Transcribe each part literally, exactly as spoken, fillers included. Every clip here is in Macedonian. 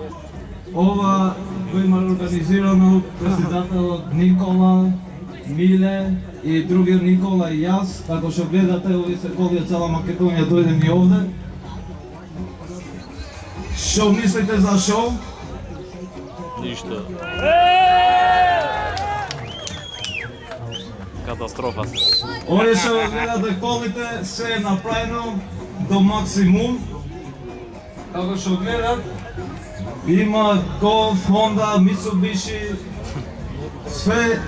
Ова го има организирано председателот Никола, Миле и другиот Никола и јас. Како што гледате, овие се коли од цела Македонија дојдем и овде. Што мислите за шоу? Ништо. Катастрофа. Овие што гледате колите, се е направено до максимум. Како што гледат, има Golf, Honda, Mitsubishi, све.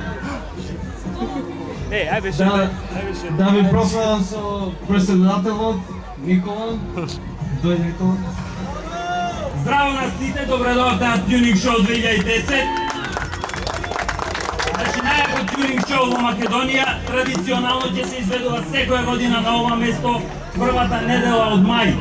Е, ајде ше, Да, ајде да ви прославам со председателот Никола. Дој Никола. Здраво на сите, добре дојавте на Tuning Show две илјади и десет. Значи, најакот Tuning Show во Македонија традиционално ќе се изведува секоја година на ова место првата недела од мај.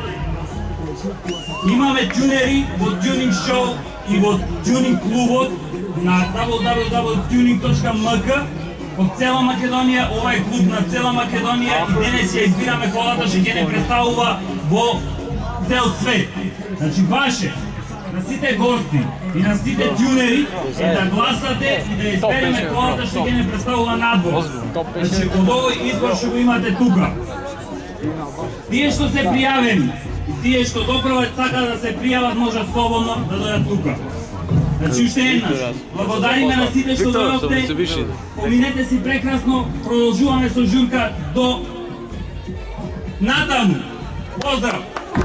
Имаме тюнери во Tuning Show и во Tuning клубот на дабл ю дабл ю дабл ю точка tuning точка ем ка од цела Македонија. Ова е клуб на цела Македонија и денес ја избираме колата што ќе не представува во цел свет. Значи ваше, на сите гости и на сите тюнери е да гласате и да избереме колата што ќе не представува надвор. Значи од овој избор што го имате тука. Тие што се пријавени и тие што доправо сака да се пријават може слободно да дојдат тука. Значи уште еднаш, благодариме на сите што дојдовте, поминете си прекрасно, продолжуваме со журка до натаму. Поздрав!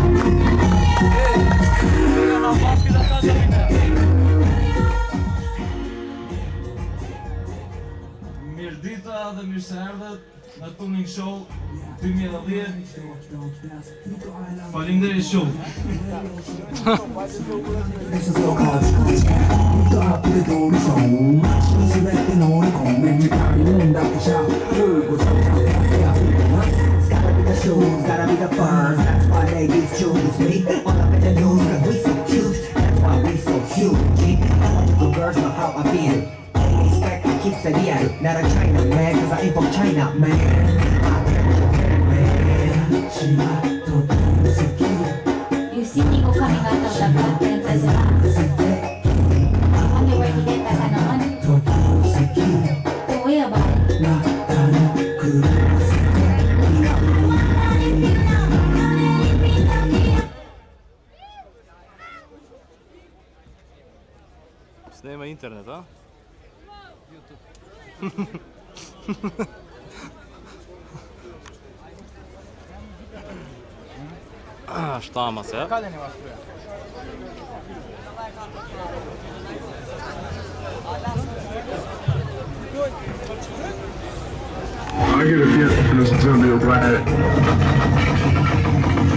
Mirëdita dhe mirë se erdhët në Tuning Show dy mijë e dhjetë. Faleminderit shumë. Shoes, gotta be the furs, that's why ladies choose me. All up in the news, cause we so cute, that's why we so huge. The girls know how I feel. They expect I keep the real, not a China man, cause I ain't from China, man. You see Nico coming out of the blood princess I wonder where he get that kind of money. Don't worry about it. Снема интернет, а? А, што ама се? Каде нема струја? I get a feeling it's gonna be a riot.